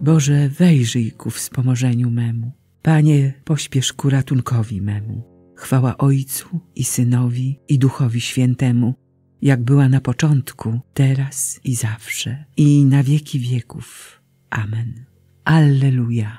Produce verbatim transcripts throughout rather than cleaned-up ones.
Boże, wejrzyj ku wspomożeniu memu. Panie, pośpiesz ku ratunkowi memu. Chwała Ojcu i Synowi i Duchowi Świętemu, jak była na początku, teraz i zawsze, i na wieki wieków. Amen. Alleluja.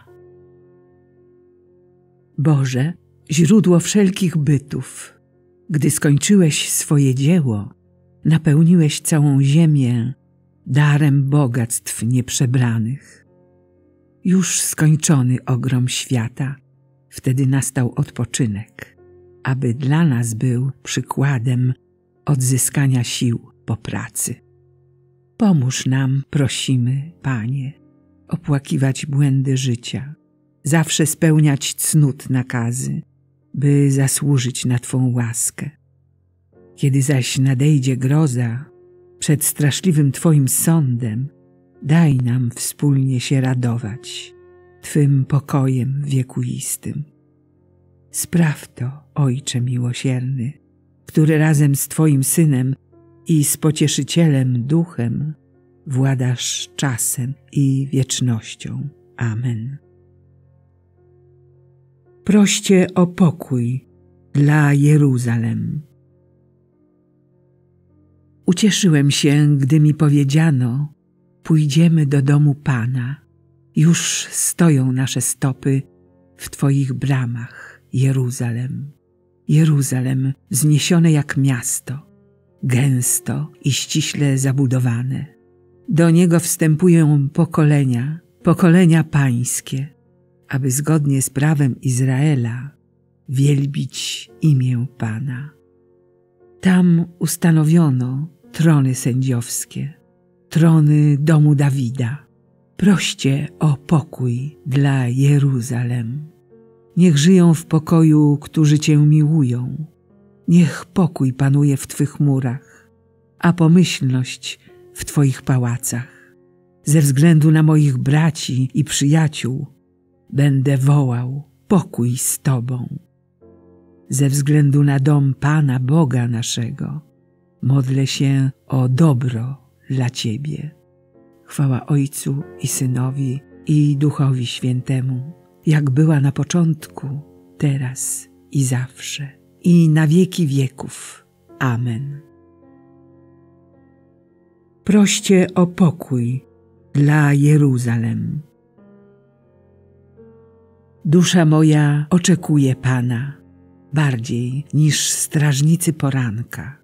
Boże, źródło wszelkich bytów, gdy skończyłeś swoje dzieło, napełniłeś całą ziemię darem bogactw nieprzebranych. Już skończony ogrom świata, wtedy nastał odpoczynek, aby dla nas był przykładem odzyskania sił po pracy. Pomóż nam, prosimy, Panie, opłakiwać błędy życia, zawsze spełniać cnót nakazy, by zasłużyć na Twą łaskę. Kiedy zaś nadejdzie groza przed straszliwym Twoim sądem, daj nam wspólnie się radować Twym pokojem wiekuistym. Spraw to, Ojcze miłosierny, który razem z Twoim Synem i z Pocieszycielem Duchem władasz czasem i wiecznością. Amen. Proście o pokój dla Jeruzalem. Ucieszyłem się, gdy mi powiedziano: pójdziemy do domu Pana. Już stoją nasze stopy w Twoich bramach, Jeruzalem. Jeruzalem wzniesione jak miasto, gęsto i ściśle zabudowane. Do niego wstępują pokolenia, pokolenia pańskie, aby zgodnie z prawem Izraela wielbić imię Pana. Tam ustanowiono trony sędziowskie, trony domu Dawida. Proście o pokój dla Jeruzalem. Niech żyją w pokoju, którzy Cię miłują. Niech pokój panuje w Twych murach, a pomyślność w Twoich pałacach. Ze względu na moich braci i przyjaciół będę wołał: pokój z Tobą. Ze względu na dom Pana Boga naszego modlę się o dobro dla Ciebie. Chwała Ojcu i Synowi i Duchowi Świętemu, jak była na początku, teraz i zawsze, i na wieki wieków. Amen. Proście o pokój dla Jeruzalem. Dusza moja oczekuje Pana bardziej niż strażnicy poranka.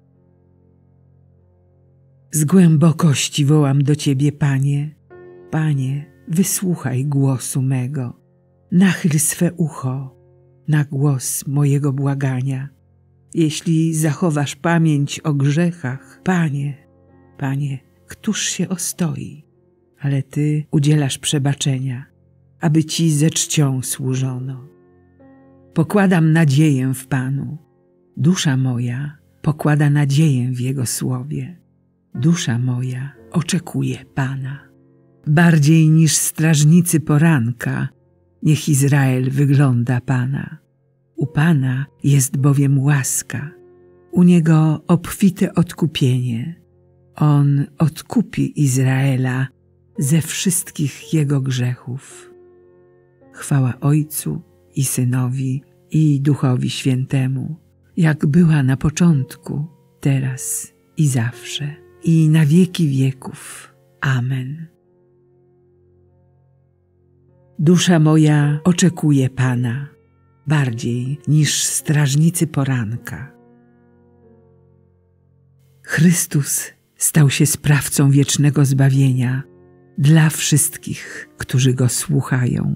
Z głębokości wołam do Ciebie, Panie. Panie, wysłuchaj głosu mego. Nachyl swe ucho na głos mojego błagania. Jeśli zachowasz pamięć o grzechach, Panie, Panie, któż się ostoi? Ale Ty udzielasz przebaczenia, aby Ci ze czcią służono. Pokładam nadzieję w Panu. Dusza moja pokłada nadzieję w Jego słowie. Dusza moja oczekuje Pana. Bardziej niż strażnicy poranka niech Izrael wygląda Pana. U Pana jest bowiem łaska, u Niego obfite odkupienie. On odkupi Izraela ze wszystkich jego grzechów. Chwała Ojcu i Synowi i Duchowi Świętemu, jak była na początku, teraz i zawsze, i na wieki wieków. Amen. Dusza moja oczekuje Pana bardziej niż strażnicy poranka. Chrystus stał się sprawcą wiecznego zbawienia dla wszystkich, którzy Go słuchają.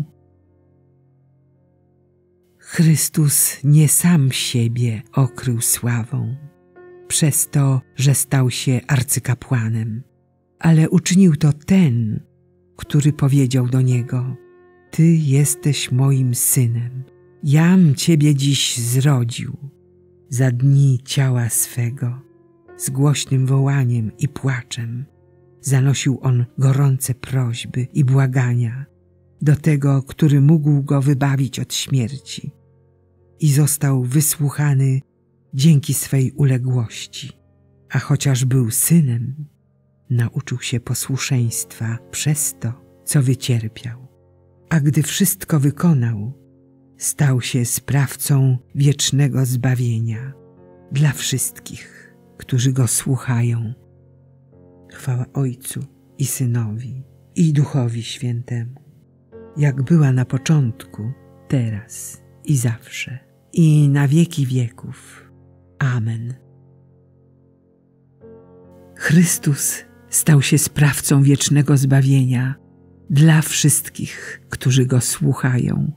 Chrystus nie sam siebie okrył sławą, przez to, że stał się arcykapłanem, ale uczynił to ten, który powiedział do Niego: Ty jesteś moim Synem, jam Ciebie dziś zrodził. Za dni ciała swego, z głośnym wołaniem i płaczem, zanosił On gorące prośby i błagania do tego, który mógł Go wybawić od śmierci, i został wysłuchany dzięki swej uległości, a chociaż był Synem, nauczył się posłuszeństwa przez to, co wycierpiał. A gdy wszystko wykonał, stał się sprawcą wiecznego zbawienia dla wszystkich, którzy Go słuchają. Chwała Ojcu i Synowi, i Duchowi Świętemu, jak była na początku, teraz i zawsze, i na wieki wieków. Amen. Chrystus stał się sprawcą wiecznego zbawienia dla wszystkich, którzy Go słuchają.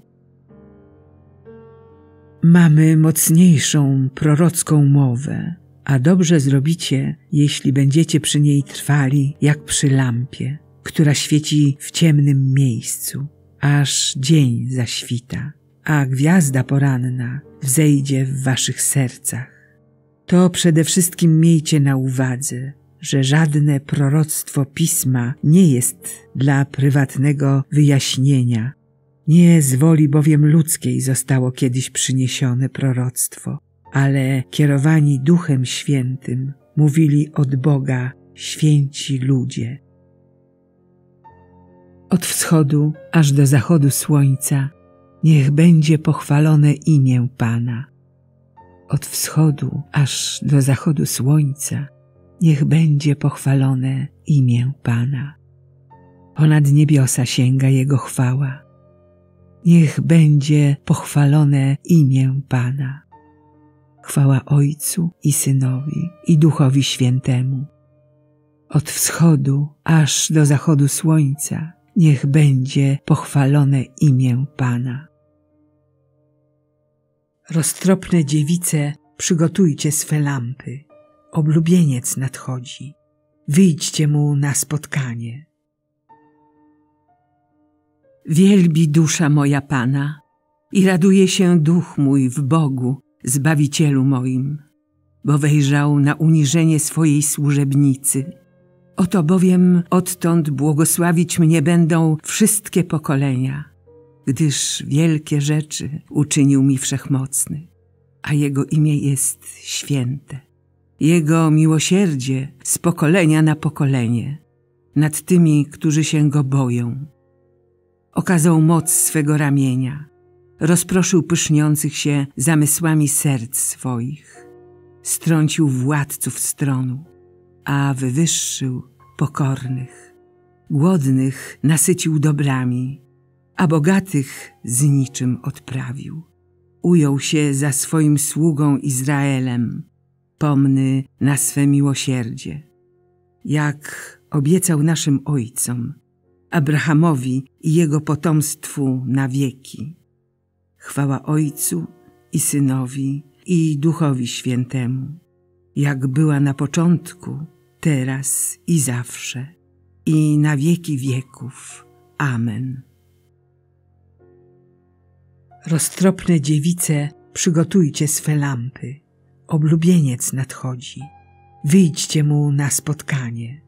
Mamy mocniejszą prorocką mowę, a dobrze zrobicie, jeśli będziecie przy niej trwali jak przy lampie, która świeci w ciemnym miejscu, aż dzień zaświta, a gwiazda poranna wzejdzie w waszych sercach. To przede wszystkim miejcie na uwadze, że żadne proroctwo Pisma nie jest dla prywatnego wyjaśnienia. Nie z woli bowiem ludzkiej zostało kiedyś przyniesione proroctwo, ale kierowani Duchem Świętym mówili od Boga święci ludzie. Od wschodu aż do zachodu słońca niech będzie pochwalone imię Pana. Od wschodu aż do zachodu słońca niech będzie pochwalone imię Pana. Ponad niebiosa sięga Jego chwała. Niech będzie pochwalone imię Pana. Chwała Ojcu i Synowi, i Duchowi Świętemu. Od wschodu aż do zachodu słońca niech będzie pochwalone imię Pana. Roztropne dziewice, przygotujcie swe lampy. Oblubieniec nadchodzi. Wyjdźcie Mu na spotkanie. Wielbi dusza moja Pana i raduje się duch mój w Bogu, Zbawicielu moim, bo wejrzał na uniżenie swojej służebnicy. Oto bowiem odtąd błogosławić mnie będą wszystkie pokolenia, gdyż wielkie rzeczy uczynił mi Wszechmocny, a Jego imię jest święte. Jego miłosierdzie z pokolenia na pokolenie nad tymi, którzy się Go boją. Okazał moc swego ramienia, rozproszył pyszniących się zamysłami serc swoich, strącił władców stronu, a wywyższył pokornych. Głodnych nasycił dobrami, a bogatych z niczym odprawił. Ujął się za swoim sługą Izraelem, pomny na swe miłosierdzie, jak obiecał naszym ojcom, Abrahamowi i jego potomstwu na wieki. Chwała Ojcu i Synowi, i Duchowi Świętemu, jak była na początku, teraz i zawsze, i na wieki wieków. Amen. Roztropne dziewice, przygotujcie swe lampy. Oblubieniec nadchodzi. Wyjdźcie Mu na spotkanie.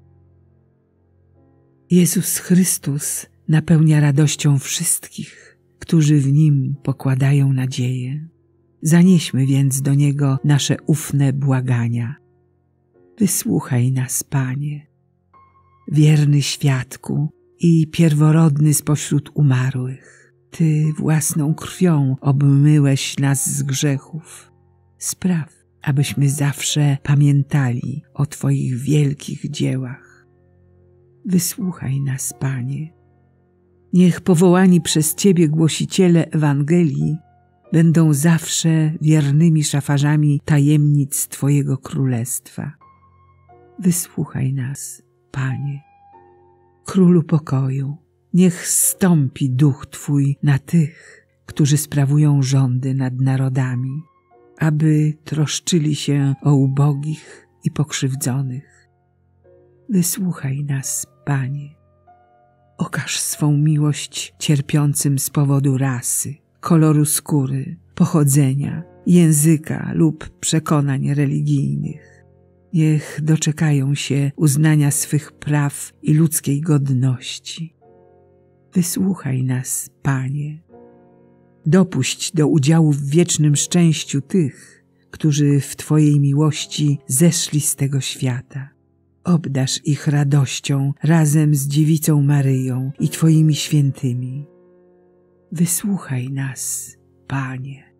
Jezus Chrystus napełnia radością wszystkich, którzy w Nim pokładają nadzieję. Zanieśmy więc do Niego nasze ufne błagania. Wysłuchaj nas, Panie. Wierny świadku i pierworodny spośród umarłych, Ty własną krwią obmyłeś nas z grzechów. Spraw, abyśmy zawsze pamiętali o Twoich wielkich dziełach. Wysłuchaj nas, Panie. Niech powołani przez Ciebie głosiciele Ewangelii będą zawsze wiernymi szafarzami tajemnic Twojego Królestwa. Wysłuchaj nas, Panie. Królu pokoju, niech zstąpi duch Twój na tych, którzy sprawują rządy nad narodami, aby troszczyli się o ubogich i pokrzywdzonych. Wysłuchaj nas, Panie. Okaż swą miłość cierpiącym z powodu rasy, koloru skóry, pochodzenia, języka lub przekonań religijnych. Niech doczekają się uznania swych praw i ludzkiej godności. Wysłuchaj nas, Panie. Dopuść do udziału w wiecznym szczęściu tych, którzy w Twojej miłości zeszli z tego świata. Obdarz ich radością razem z Dziewicą Maryją i Twoimi świętymi. Wysłuchaj nas, Panie.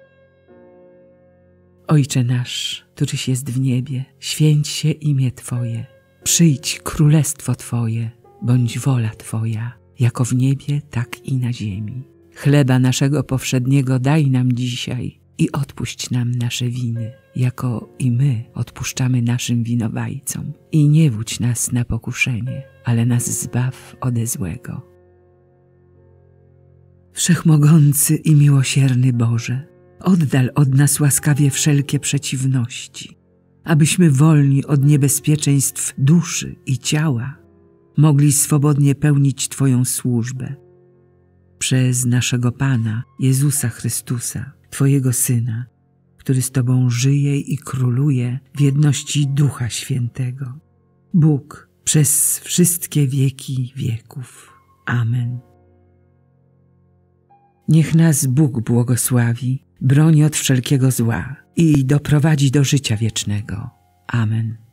Ojcze nasz, któryś jest w niebie, święć się imię Twoje. Przyjdź królestwo Twoje, bądź wola Twoja, jako w niebie, tak i na ziemi. Chleba naszego powszedniego daj nam dzisiaj i odpuść nam nasze winy, jako i my odpuszczamy naszym winowajcom. I nie wódź nas na pokuszenie, ale nas zbaw ode złego. Wszechmogący i miłosierny Boże, oddal od nas łaskawie wszelkie przeciwności, abyśmy wolni od niebezpieczeństw duszy i ciała mogli swobodnie pełnić Twoją służbę. Przez naszego Pana, Jezusa Chrystusa, Twojego Syna, który z Tobą żyje i króluje w jedności Ducha Świętego. Bóg przez wszystkie wieki wieków. Amen. Niech nas Bóg błogosławi, broni od wszelkiego zła i doprowadzi do życia wiecznego. Amen.